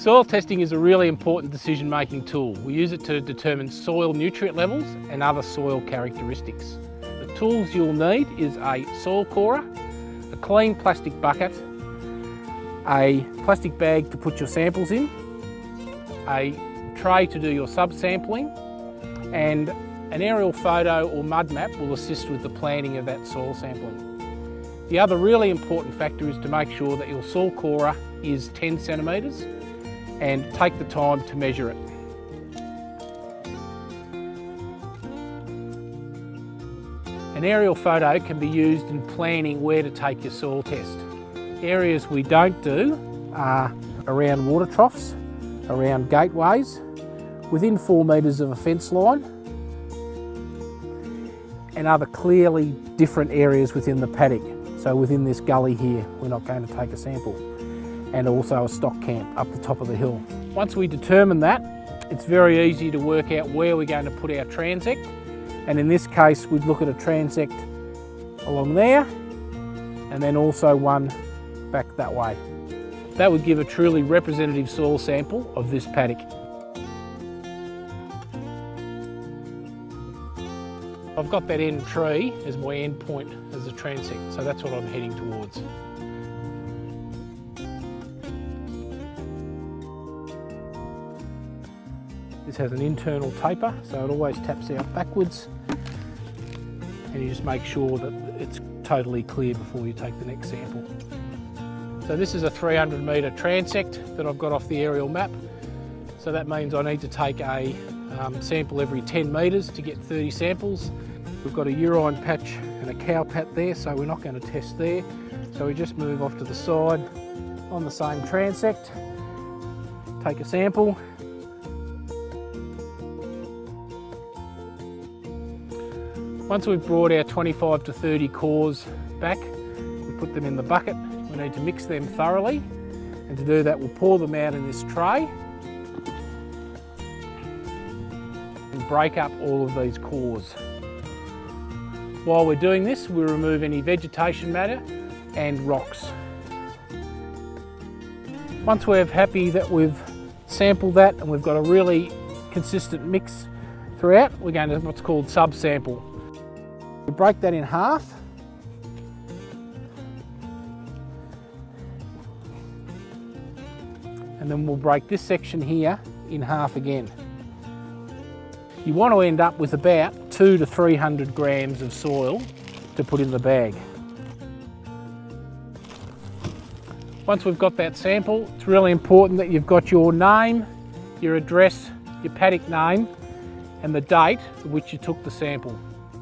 Soil testing is a really important decision-making tool. We use it to determine soil nutrient levels and other soil characteristics. The tools you'll need is a soil corer, a clean plastic bucket, a plastic bag to put your samples in, a tray to do your sub-sampling, and an aerial photo or mud map will assist with the planning of that soil sampling. The other really important factor is to make sure that your soil corer is 10 centimetres and take the time to measure it. An aerial photo can be used in planning where to take your soil test. Areas we don't do are around water troughs, around gateways, within 4 metres of a fence line, and other clearly different areas within the paddock. So within this gully here, we're not going to take a sample. And also a stock camp up the top of the hill. Once we determine that, it's very easy to work out where we're going to put our transect. And in this case, we'd look at a transect along there, and then also one back that way. That would give a truly representative soil sample of this paddock. I've got that end tree as my end point as a transect, so that's what I'm heading towards. This has an internal taper, so it always taps out backwards, and you just make sure that it's totally clear before you take the next sample. So this is a 300 metre transect that I've got off the aerial map, so that means I need to take a sample every 10 metres to get 30 samples. We've got a urine patch and a cow pat there, so we're not going to test there. So we just move off to the side on the same transect, take a sample. Once we've brought our 25 to 30 cores back, we put them in the bucket. We need to mix them thoroughly, and to do that we'll pour them out in this tray and break up all of these cores. While we're doing this, we remove any vegetation matter and rocks. Once we're happy that we've sampled that and we've got a really consistent mix throughout, we're going to what's called sub-sample. We break that in half, and then we'll break this section here in half again. You want to end up with about 200 to 300 grams of soil to put in the bag. Once we've got that sample, it's really important that you've got your name, your address, your paddock name, and the date at which you took the sample.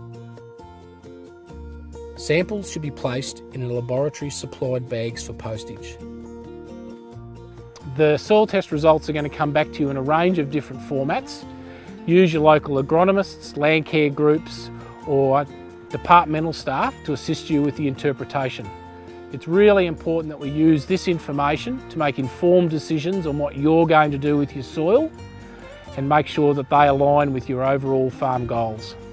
Samples should be placed in laboratory supplied bags for postage. The soil test results are going to come back to you in a range of different formats. Use your local agronomists, land care groups, or departmental staff to assist you with the interpretation. It's really important that we use this information to make informed decisions on what you're going to do with your soil and make sure that they align with your overall farm goals.